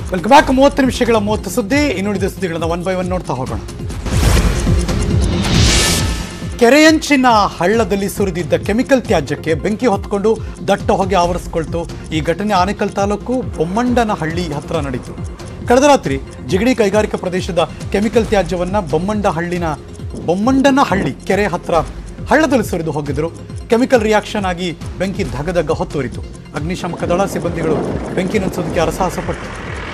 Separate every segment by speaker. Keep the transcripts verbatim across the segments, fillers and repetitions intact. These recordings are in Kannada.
Speaker 1: Welcome back. ಮೂವತ್ತು ನಿಮಿಷಗಳ ಮೂವತ್ತು ಸುದ್ದಿ. ಇನ್ನುಳಿದ ಸುದ್ದಿಗಳನ್ನು ಒನ್ ಬೈ ಒನ್ ನೋಡ್ತಾ ಹೋಗೋಣ. ಕೆರೆಯಂಚಿನ ಹಳ್ಳದಲ್ಲಿ ಸುರಿದಿದ್ದ ಕೆಮಿಕಲ್ ತ್ಯಾಜ್ಯಕ್ಕೆ ಬೆಂಕಿ ಹೊತ್ಕೊಂಡು ದಟ್ಟ ಹೊಗೆ ಆವರಿಸಿಕೊಳ್ತು. ಈ ಘಟನೆ ಆನೇಕಲ್ ತಾಲೂಕು ಬೊಮ್ಮಂಡನಹಳ್ಳಿ ಹತ್ರ ನಡೆಯಿತು. ಕಳೆದ ರಾತ್ರಿ ಜಿಗಣಿ ಕೈಗಾರಿಕಾ ಪ್ರದೇಶದ ಕೆಮಿಕಲ್ ತ್ಯಾಜ್ಯವನ್ನು ಬೊಮ್ಮಂಡಹಳ್ಳಿನ ಬೊಮ್ಮಂಡನಹಳ್ಳಿ ಕೆರೆ ಹತ್ರ ಹಳ್ಳದಲ್ಲಿ ಸುರಿದು ಹೋಗಿದ್ರು. ಕೆಮಿಕಲ್ ರಿಯಾಕ್ಷನ್ ಆಗಿ ಬೆಂಕಿ ಧಗಧಗ ಹೊತ್ತುರಿತು. ಅಗ್ನಿಶಾಮಕ ದಳ ಸಿಬ್ಬಂದಿಗಳು ಬೆಂಕಿ ನಂದಿಸೋದಕ್ಕೆ ಹರಸಾಹಸ ಪಟ್ಟರು.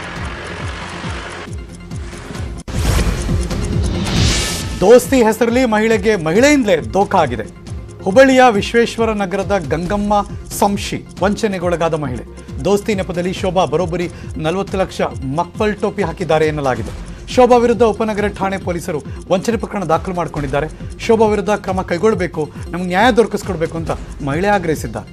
Speaker 1: ದೋಸ್ತಿ ಹೆಸರಲ್ಲಿ ಮಹಿಳೆಗೆ ಮಹಿಳೆಯಿಂದಲೇ ದೋಖಾ ಆಗಿದೆ. ಹುಬ್ಬಳ್ಳಿಯ ವಿಶ್ವೇಶ್ವರ ನಗರದ ಗಂಗಮ್ಮ ಸಂಶಿ ವಂಚನೆಗೊಳಗಾದ ಮಹಿಳೆ. ದೋಸ್ತಿ ನೆಪದಲ್ಲಿ ಶೋಭಾ ಬರೋಬ್ಬರಿ ನಲವತ್ತು ಲಕ್ಷ ಮಕ್ಕಳ್ ಟೋಪಿ ಹಾಕಿದ್ದಾರೆ ಎನ್ನಲಾಗಿದೆ. ಶೋಭಾ ವಿರುದ್ಧ ಉಪನಗರ ಠಾಣೆ ಪೊಲೀಸರು ವಂಚನೆ ಪ್ರಕರಣ ದಾಖಲು ಮಾಡಿಕೊಂಡಿದ್ದಾರೆ. ಶೋಭಾ ವಿರುದ್ಧ ಕ್ರಮ ಕೈಗೊಳ್ಳಬೇಕು, ನಮಗೆ ನ್ಯಾಯ ದೊರಕಿಸ್ಕೊಡ್ಬೇಕು ಅಂತ ಮಹಿಳೆ ಆಗ್ರಹಿಸಿದ್ದಾರೆ.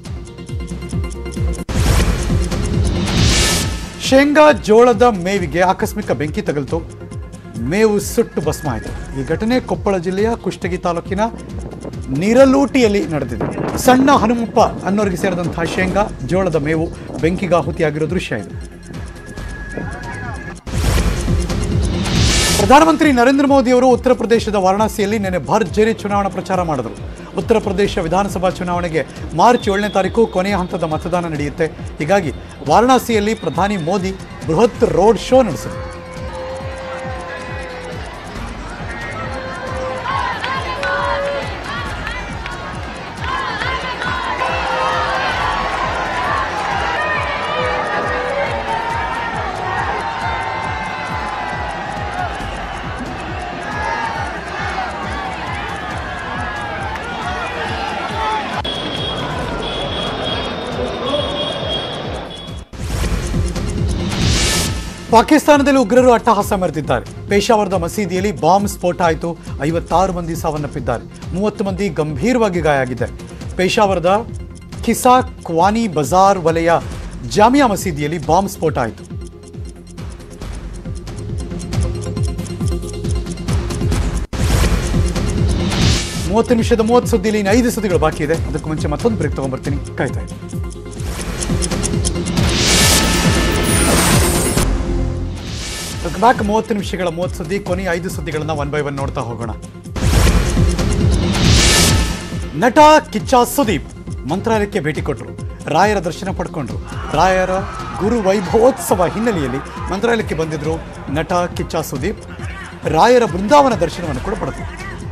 Speaker 1: ಶೇಂಗಾ ಜೋಳದ ಮೇವಿಗೆ ಆಕಸ್ಮಿಕ ಬೆಂಕಿ ತಗುಲಿತು. ಮೇವು ಸುಟ್ಟು ಭಸ್ಮ ಆಯಿತು. ಈ ಘಟನೆ ಕೊಪ್ಪಳ ಜಿಲ್ಲೆಯ ಕುಷ್ಟಗಿ ತಾಲೂಕಿನ ನೀರಲೂಟಿಯಲ್ಲಿ ನಡೆದಿದೆ. ಸಣ್ಣ ಹನುಮಪ್ಪ ಅನ್ನೋರಿಗೆ ಸೇರಿದಂತಹ ಶೇಂಗಾ ಜೋಳದ ಮೇವು ಬೆಂಕಿಗಾಹುತಿಯಾಗಿರೋ ದೃಶ್ಯ ಇದೆ. ಪ್ರಧಾನಮಂತ್ರಿ ನರೇಂದ್ರ ಮೋದಿ ಅವರು ಉತ್ತರ ಪ್ರದೇಶದ ವಾರಣಾಸಿಯಲ್ಲಿ ನಿನ್ನೆ ಭರ್ಜರಿ ಚುನಾವಣಾ ಪ್ರಚಾರ ಮಾಡಿದರು. ಉತ್ತರ ಪ್ರದೇಶ ವಿಧಾನಸಭಾ ಚುನಾವಣೆಗೆ ಮಾರ್ಚ್ ಏಳನೇ ತಾರೀಕು ಕೊನೆಯ ಹಂತದ ಮತದಾನ ನಡೆಯುತ್ತೆ. ಹೀಗಾಗಿ ವಾರಣಾಸಿಯಲ್ಲಿ ಪ್ರಧಾನಿ ಮೋದಿ ಬೃಹತ್ ರೋಡ್ ಶೋ ನಡೆಸಿದರು. ಪಾಕಿಸ್ತಾನದಲ್ಲಿ ಉಗ್ರರು ಅಟ್ಟಹಾಸ ಮೆರೆದಿದ್ದಾರೆ. ಪೇಶಾವರದ ಮಸೀದಿಯಲ್ಲಿ ಬಾಂಬ್ ಸ್ಫೋಟ ಆಯಿತು. ಐವತ್ತಾರು ಮಂದಿ ಸಾವನ್ನಪ್ಪಿದ್ದಾರೆ. ಮೂವತ್ತು ಮಂದಿ ಗಂಭೀರವಾಗಿ ಗಾಯ ಆಗಿದ್ದಾರೆ. ಪೇಶಾವರದ ಖಿಸಾ ಕ್ವಾನಿ ಬಜಾರ್ ವಲಯ ಜಾಮಿಯಾ ಮಸೀದಿಯಲ್ಲಿ ಬಾಂಬ್ ಸ್ಫೋಟ ಆಯಿತು. ಮೂವತ್ತು ನಿಮಿಷದ ಮೂವತ್ತು ಸುದ್ದಿಯಲ್ಲಿ ಇನ್ನು ಐದು ಸುದ್ದಿಗಳು ಬಾಕಿ ಇದೆ. ಅದಕ್ಕೂ ಮುಂಚೆ ಮತ್ತೊಂದು ಬ್ರೇಕ್ ತಗೊಂಡ್ಬರ್ತೀನಿ, ಕಾಯ್ತಾ ಇದೆ. ಬ್ಯಾಕ್ ಮೂವತ್ತು ನಿಮಿಷಗಳ ಮೂವತ್ತು ಸುದ್ದಿ. ಕೊನೆಯ ಐದು ಸುದ್ದಿಗಳನ್ನ ಒನ್ ಬೈ ಒನ್ ನೋಡ್ತಾ ಹೋಗೋಣ. ನಟ ಕಿಚ್ಚ ಸುದೀಪ್ ಮಂತ್ರಾಲಯಕ್ಕೆ ಭೇಟಿ ಕೊಟ್ಟರು. ರಾಯರ ದರ್ಶನ ಪಡ್ಕೊಂಡ್ರು. ರಾಯರ ಗುರು ವೈಭವೋತ್ಸವ ಹಿನ್ನೆಲೆಯಲ್ಲಿ ಮಂತ್ರಾಲಯಕ್ಕೆ ಬಂದಿದ್ರು ನಟ ಕಿಚ್ಚ ಸುದೀಪ್. ರಾಯರ ಬೃಂದಾವನ ದರ್ಶನವನ್ನು ಕೂಡ ಪಡೆದರು.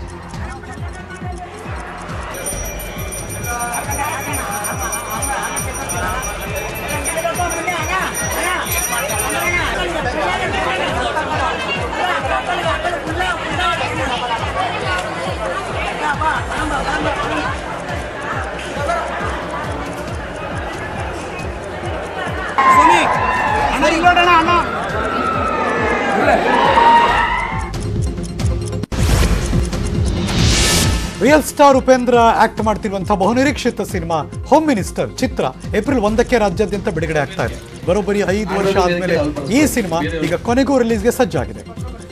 Speaker 1: ರಿಯಲ್ ಸ್ಟಾರ್ ಉಪೇಂದ್ರ ಆಕ್ಟ್ ಮಾಡ್ತಿರುವಂತಹ ಬಹುನಿರೀಕ್ಷಿತ ಸಿನಿಮಾ ಹೋಮ್ ಮಿನಿಸ್ಟರ್ ಚಿತ್ರ ಏಪ್ರಿಲ್ ಒಂದಕ್ಕೆ ರಾಜ್ಯಾದ್ಯಂತ ಬಿಡುಗಡೆ ಆಗ್ತಾ ಇದೆ. ಬರೋಬ್ಬರಿ ಐದು ವರ್ಷ ಆದ್ಮೇಲೆ ಈ ಸಿನಿಮಾ ಈಗ ಕೊನೆಗೂ ರಿಲೀಸ್ಗೆ ಸಜ್ಜಾಗಿದೆ.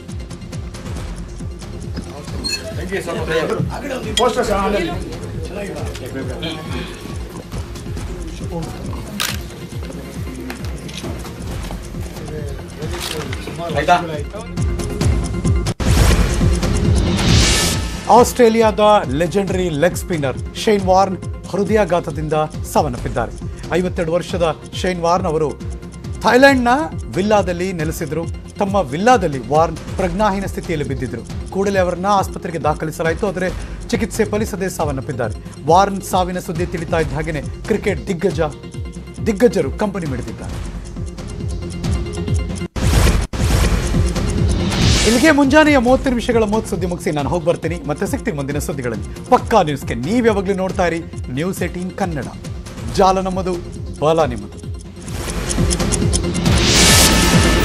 Speaker 1: ಆಸ್ಟ್ರೇಲಿಯಾದ legendary leg spinner Shane Warne ಹೃದಯಾಘಾತದಿಂದ ಸಾವನ್ನಪ್ಪಿದ್ದಾರೆ. ಐವತ್ತೆರಡು ವರ್ಷದ ಶೇನ್ ವಾರ್ನ್ ಅವರು ಥೈಲ್ಯಾಂಡ್ನ ವಿಲ್ಲಾದಲ್ಲಿ ನೆಲೆಸಿದ್ರು. ತಮ್ಮ ವಿಲ್ಲಾದಲ್ಲಿ ವಾರ್ನ್ ಪ್ರಜ್ಞಾಹೀನ ಸ್ಥಿತಿಯಲ್ಲಿ ಬಿದ್ದಿದ್ರು. ಕೂಡಲೇ ಅವರನ್ನ ಆಸ್ಪತ್ರೆಗೆ ದಾಖಲಿಸಲಾಯಿತು. ಆದರೆ ಚಿಕಿತ್ಸೆ ಫಲಿಸದೆ ಸಾವನ್ನಪ್ಪಿದ್ದಾರೆ. ವಾರ್ನ್ ಸಾವಿನ ಸುದ್ದಿ ತಿಳಿತಾ ಇದ್ದ ಹಾಗೆಯೇ ಕ್ರಿಕೆಟ್ ದಿಗ್ಗಜ ದಿಗ್ಗಜರು ಕಂಪನಿ ಮಿಡಿದಿದ್ದಾರೆ. ಇಲ್ಲಿಗೆ ಮುಂಜಾನೆಯ ಮೂವತ್ತು ನಿಮಿಷಗಳ ಮೂವತ್ತು ಸುದ್ದಿ ಮುಗಿಸಿ ನಾನು ಹೋಗಿ ಬರ್ತೀನಿ. ಮತ್ತೆ ಸಿಗ್ತೀನಿ ಮುಂದಿನ ಸುದ್ದಿಗಳಲ್ಲಿ. ಪಕ್ಕಾ ನ್ಯೂಸ್ಗೆ ನೀವು ಯಾವಾಗಲೂ ನೋಡ್ತಾ ಇರಿ ನ್ಯೂಸ್ ಏಟೀನ್ ಕನ್ನಡ. ಜಾಲ ನಮ್ಮದು, ಬಲ ನಿಮ್ಮದು.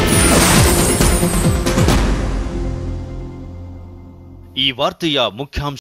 Speaker 2: ಈ ವಾರ್ತೆಯ ಮುಖ್ಯಾಂಶ